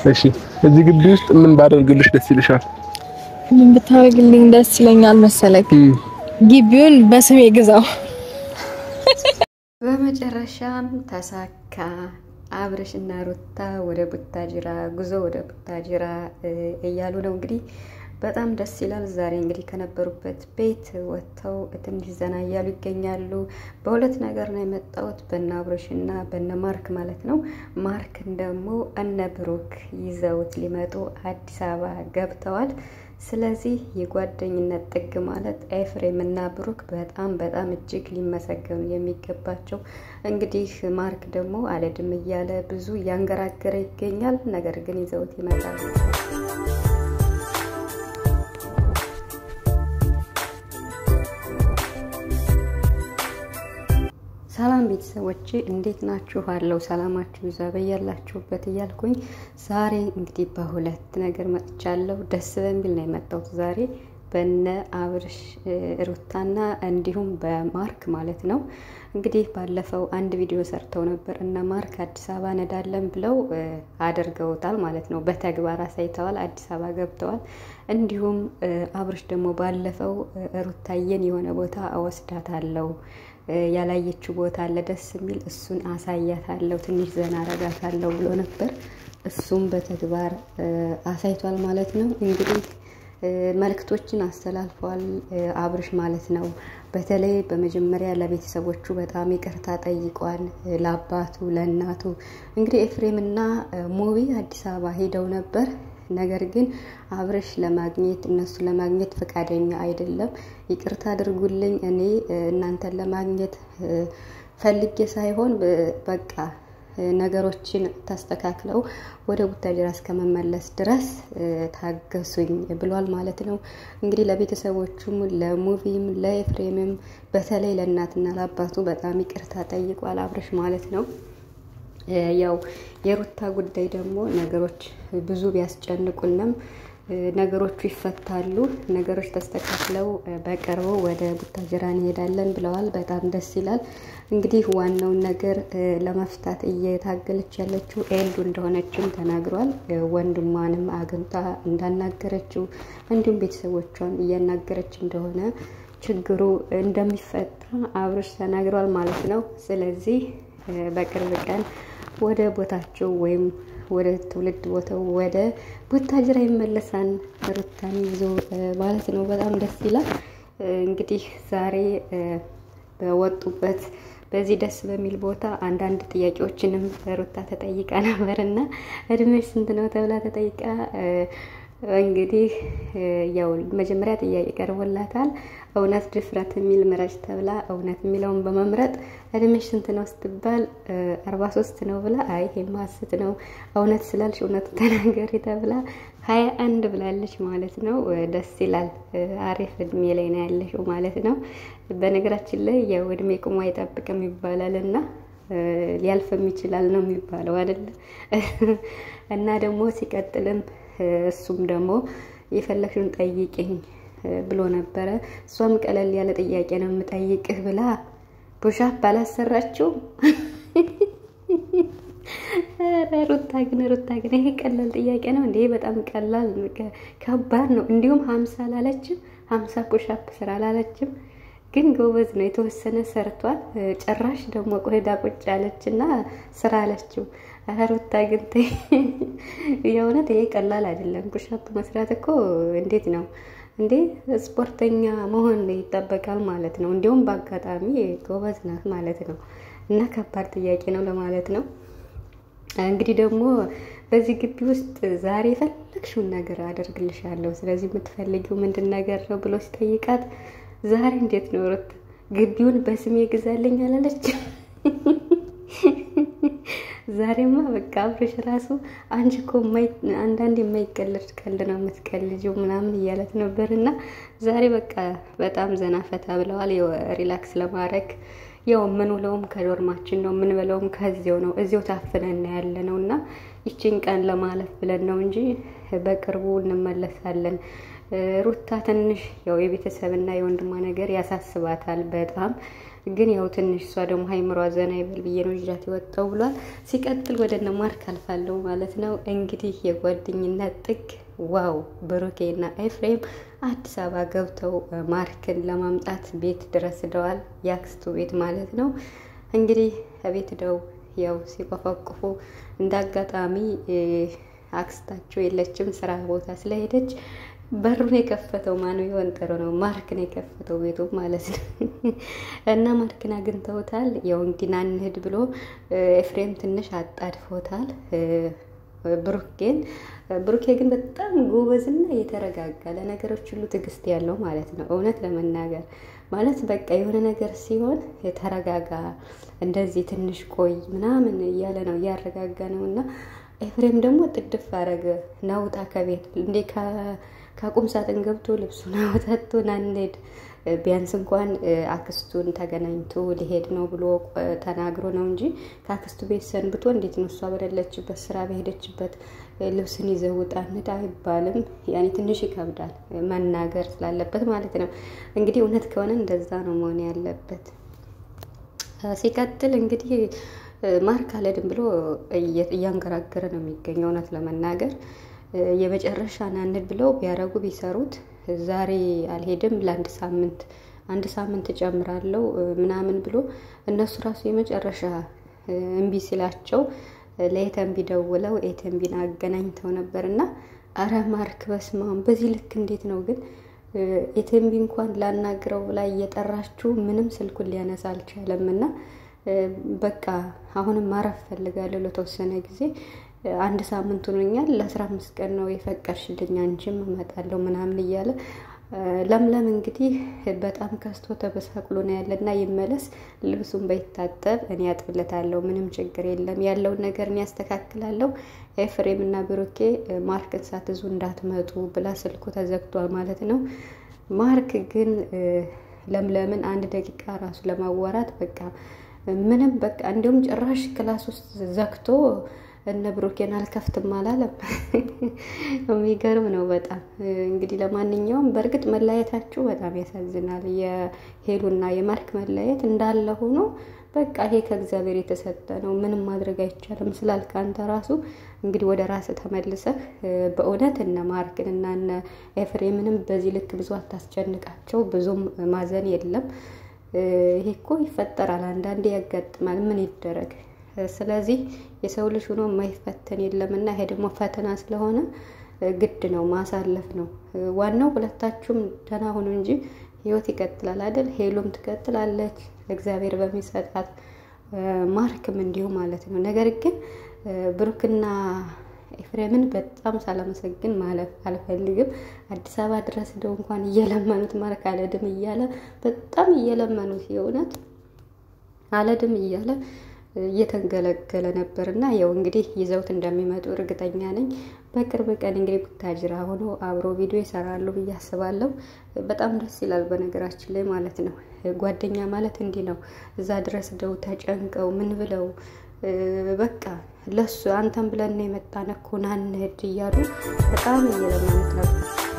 እሺ እዚህ ግቢ ውስጥ ምን ባደርግልሽ ደስ ይልሻል? ምን ብታረግልኝ ደስ ይለኛል መሰለክ? ግቢውን በስሜ ግዛው። በመጨረሻም ተሳካ። አብርሽና ሩታ ወደ ቡታጅራ ጉዞ ወደ ቡታጅራ እያሉ ነው እንግዲህ በጣም ደስ ይላል። ዛሬ እንግዲህ ከነበሩበት ቤት ወጥተው ትንሽ ዘና እያሉ ይገኛሉ። በሁለት ነገር ነው የመጣሁት፣ በእነ አብርሽና በእነ ማርክ ማለት ነው። ማርክን ደግሞ እነ ብሩክ ይዘውት ሊመጡ አዲስ አበባ ገብተዋል። ስለዚህ የጓደኝነት ጥግ ማለት ኤፍሬም እና ብሩክ በጣም እጅግ ሊመሰገኑ የሚገባቸው። እንግዲህ ማርክ ደግሞ አለድም እያለ ብዙ እያንገራገረ ይገኛል። ነገር ግን ይዘውት ይመጣሉ። ሰላም ቤተሰቦቼ እንዴት ናችሁ? አለው ሰላማችሁ ይዛ በያላችሁበት እያልኩኝ ዛሬ እንግዲህ በሁለት ነገር መጥቻለሁ። ደስ በሚል ነው የመጣሁት ዛሬ በነ አብርሽ ሩታና እንዲሁም በማርክ ማለት ነው። እንግዲህ ባለፈው አንድ ቪዲዮ ሰርተው ነበር እና ማርክ አዲስ አበባ ነዳለን ብለው አድርገውታል ማለት ነው። በተግባር አሳይተዋል። አዲስ አበባ ገብተዋል። እንዲሁም አብርሽ ደግሞ ባለፈው ሩታየን የሆነ ቦታ አወስዳታለሁ፣ ያላየችው ቦታ አለ ደስ የሚል እሱን አሳያታለሁ፣ ትንሽ ዘና አረጋታለሁ ብሎ ነበር። እሱም በተግባር አሳይቷል ማለት ነው። እንግዲህ መልእክቶችን አስተላልፈዋል አብርሽ ማለት ነው። በተለይ በመጀመሪያ ለቤተሰቦቹ በጣም ይቅርታ ጠይቋል፣ ለአባቱ ለእናቱ። እንግዲህ ኤፍሬምና ሙቪ አዲስ አበባ ሄደው ነበር። ነገር ግን አብርሽ ለማግኘት እነሱ ለማግኘት ፈቃደኛ አይደለም። ይቅርታ አድርጉልኝ፣ እኔ እናንተን ለማግኘት ፈልጌ ሳይሆን በቃ ነገሮችን ተስተካክለው ወደ ቡታጅራ እስከመመለስ ድረስ ታገሱኝ ብሏል ማለት ነው። እንግዲህ ለቤተሰቦቹም ለሙቪም ለኤፍሬምም በተለይ ለእናትና ለአባቱ በጣም ይቅርታ ጠይቋል አብርሽ ማለት ነው። ያው የሩታ ጉዳይ ደግሞ ነገሮች ብዙ ቢያስጨንቁንም ነገሮቹ ይፈታሉ። ነገሮች ተስተካክለው በቅርቡ ወደ ቡታጅራ እንሄዳለን ብለዋል። በጣም ደስ ይላል። እንግዲህ ዋናውን ነገር ለመፍታት እየታገለች ያለችው ኤልዱ እንደሆነችም ተናግሯል። ወንድሟንም አግኝታ እንዳናገረችው እንዲሁም ቤተሰቦቿን እያናገረች እንደሆነ ችግሩ እንደሚፈታ አብርሽ ተናግሯል ማለት ነው። ስለዚህ በቅርብ ቀን ወደ ቦታቸው ወይም ወደ ትውልድ ቦታው ወደ ቡታጅራ ይመለሳል ሩታን ይዞ ማለት ነው። በጣም ደስ ይላል። እንግዲህ ዛሬ በወጡበት በዚህ ደስ በሚል ቦታ አንዳንድ ጥያቄዎችንም ሩታ ተጠይቃ ነበርና እድሜሽ ስንት ነው ተብላ ተጠይቃ እንግዲህ ያው መጀመሪያ ጥያቄ ቀርቦላታል። እውነት ድፍረት የሚል ምረጭ ተብላ እውነት የሚለውን በመምረጥ እድሜሽ ስንት ነው ስትባል 43 ነው ብላ አይ ይሄማ ሐሰት ነው እውነት ስላልሽ እውነቱ ተናገሪ ተብላ 21 ብላለች ማለት ነው። ደስ ይላል። አሪፍ እድሜ ላይ ነው ያለሽው ማለት በነገራችን ላይ ያው እድሜ ቁሞ አይጠብቅም ይባላልና ሊያልፍም ይችላል ነው የሚባለው አይደል? እና ደግሞ ሲቀጥልም እሱም ደግሞ የፈለግሽውን ጠይቂኝ ብሎ ነበረ። እሷም ቀለል ያለ ጥያቄ ነው የምጠይቅህ ብላ ፑሻፕ ባላሰራችው ሩታ ግን ይሄ ቀላል ጥያቄ ነው እንዴ? በጣም ቀላል ከባድ ነው። እንዲሁም 50 አላለችም፣ 50 ፑሻፕ ስራ አላለችም። ግን ጎበዝ ነው፣ የተወሰነ ሰርቷል። ጭራሽ ደግሞ ቆይዳ ቁጭ አለችና ስራ አለችው። ሩታ ግን የእውነት ይሄ ቀላል አይደለም። ፑሻፕ መስራት እኮ እንዴት ነው እንዴ? ስፖርተኛ መሆን ይጠበቃል ማለት ነው። እንዲሁም በአጋጣሚ ጎበዝ ናት ማለት ነው። እና ከባድ ጥያቄ ነው ለማለት ነው። እንግዲህ ደግሞ በዚህ ግቢ ውስጥ ዛሬ የፈለግሽውን ነገር አደርግልሻለሁ፣ ስለዚህ የምትፈልጊው ምንድን ነገር ነው ብሎ ሲጠይቃት ዛሬ እንዴት ነው ሩት ግቢውን በስሜ ግዛልኝ አላለች? ዛሬማ በቃ አብርሽ ራሱ አንቺ እኮ አንዳንዴ የማይቀለድ ቀልድ ነው የምትቀልጂው ምናምን እያለት ነበርና ዛሬ በቃ በጣም ዘና ፈታ ብለዋል። ሪላክስ ለማድረግ ያው የምንውለውም ከዶርማችን ነው፣ የምንበለውም ከዚያው ነው፣ እዚያው ታፍነን ያለ ነውና ይቺን ቀን ለማለፍ ብለን ነው እንጂ በቅርቡ እንመለሳለን። ሩታ ትንሽ ያው የቤተሰብና የወንድሟ ነገር ያሳስባታል በጣም ግን ያው ትንሽ እሷ ደግሞ ሃይምሯ ዘና ይበል ብዬ ነው ይዣት የወጣው ብሏል። ሲቀጥል ወደነ ማርክ አልፋለሁ ማለት ነው። እንግዲህ የጓደኝነት ጥግ ዋው ብሩኬና ኤፍሬም አዲስ አበባ ገብተው ማርክን ለማምጣት ቤት ድረስ ሄደዋል። ያክስቱ ቤት ማለት ነው። እንግዲህ ቤት ሄደው ያው ሲቆፈቁፉ እንዳጋጣሚ አክስታቸው የለችም ስራ ቦታ ስለሄደች በሩን የከፈተው ማነው የወንጠሩ ነው ማርክ ነው የከፈተው ቤቱ ማለት ነው። እና ማርክን አግኝተውታል። ያው እንግዲህ ና እንሂድ ብሎ ኤፍሬም ትንሽ አጣድፎታል። ብሩኬ ግን በጣም ጎበዝና የተረጋጋ ለነገሮች ሁሉ ትዕግስት ያለው ማለት ነው። እውነት ለመናገር ማለት በቃ የሆነ ነገር ሲሆን የተረጋጋ እንደዚህ ትንሽ ቆይ ምናምን እያለ ነው እያረጋጋ ነውና ኤፍሬም ደግሞ ጥድፍ አረገ ናውጣ ከቤት እንዴ ከቁም ሳጥን ገብቶ ልብሱን አወጣቶ ናንዴድ ቢያንስ እንኳን አክስቱን ተገናኝቶ ሊሄድ ነው ብሎ ተናግሮ ነው እንጂ ከአክስቱ ቤት ሰንብቶ እንዴት ነው እሷ በደለችበት ስራ በሄደችበት ልብስን ይዘውጣ እንዳ አይባልም። ያኔ ትንሽ ይከብዳል መናገር ስላለበት ማለት ነው። እንግዲህ እውነት ከሆነ እንደዛ ነው መሆን ያለበት። ሲቀጥል እንግዲህ ማርክ አለድም ብሎ እያንገራገረ ነው የሚገኘው። እውነት ለመናገር የመጨረሻ ናንድ ብለው ቢያረጉ ቢሰሩት ዛሬ አልሄድም ለአንድ ሳምንት ጨምራለሁ ምናምን ብሎ እነሱ ራሱ የመጨረሻ እንቢ ሲላቸው ለኤተንቢ ደውለው ኤተንቢን አገናኝተው ነበርና አረ ማርክ በስማም በዚህ ልክ እንዴት ነው ግን ኤተንቢ እንኳን ላናግረው ላይ እየጠራችሁ ምንም ስልኩን ሊያነሳ አልቻለምና በቃ አሁንም ማረፍ ፈልጋለሁ ለተወሰነ ጊዜ አንድ ሳምንት ሆኖኛል ለ15 ቀን ነው የፈቀርሽልኝ አንቺም እመጣለሁ ምናምን እያለ ለምለም እንግዲህ በጣም ከስቶ ተበሳቅሎ ነው ያለና ይመለስ ልብሱን በይታጠብ እኔ ያጥብለታለሁ ምንም ችግር የለም ያለው ነገር ነው ያስተካክላለሁ ኤፍሬም እና ብሩኬ ማርክን ሳትዙ እንዳትመጡ ብላ ስልኩ ተዘግቷል ማለት ነው። ማርክ ግን ለምለምን አንድ ደቂቃ ራሱ ለማዋራት በቃ ምንም በቃ እንደውም ጭራሽ ክላስ ውስጥ ዘግቶ እነ ብሩኬን አልከፍትም አላለም። የሚገርም ነው በጣም እንግዲህ ለማንኛውም በርግጥ መለያየታችሁ በጣም ያሳዝናል። የሄሉና የማርክ መለያየት እንዳለ ሆኖ በቃ ይሄ ከእግዚአብሔር የተሰጠ ነው ምንም ማድረግ አይቻልም ስላልክ አንተ ራሱ እንግዲህ ወደ ራስ ተመልሰህ በእውነት እነ ማርክን እና እነ ኤፍሬምንም በዚህ ልክ ብዙ አታስጨንቃቸው ብዙም ማዘን የለም። ይሄ እኮ ይፈጠራል አንዳንዴ ያጋጥማል ምን ይደረግ። ስለዚህ የሰው ልጅ ሆኖ የማይፈተን የለምና ይሄ ደግሞ ፈተና ስለሆነ ግድ ነው ማሳለፍ ነው። ዋናው ሁለታችሁም ደህና ሆኖ እንጂ ህይወት ይቀጥላል አይደል? ሄሉም ትቀጥላለች እግዚአብሔር በሚሰጣት ማርክም እንዲሁ ማለት ነው። ነገር ግን ብሩክና ኤፍሬምን በጣም ሳላመሰግን ማለፍ አልፈልግም። አዲስ አበባ ድረስ ደው እንኳን እየለመኑት ማርክ አለድም እያለ በጣም እየለመኑት የእውነት አለድም እያለ እየተንገለገለ ነበርና ያው እንግዲህ ይዘውት እንደሚመጡ እርግጠኛ ነኝ። በቅርብ ቀን እንግዲህ ቡታጅራ ሆኖ አብሮ ቪዲዮ ይሰራሉ ብዬ አስባለሁ። በጣም ደስ ይላል በነገራችን ላይ ማለት ነው። ጓደኛ ማለት እንዲህ ነው። እዛ ድረስ ደው ተጨንቀው ምን ብለው በቃ ለሱ አንተም ብለን የመጣነው ኮናን ሄድ እያሉ በጣም እየለመኑት ነበር።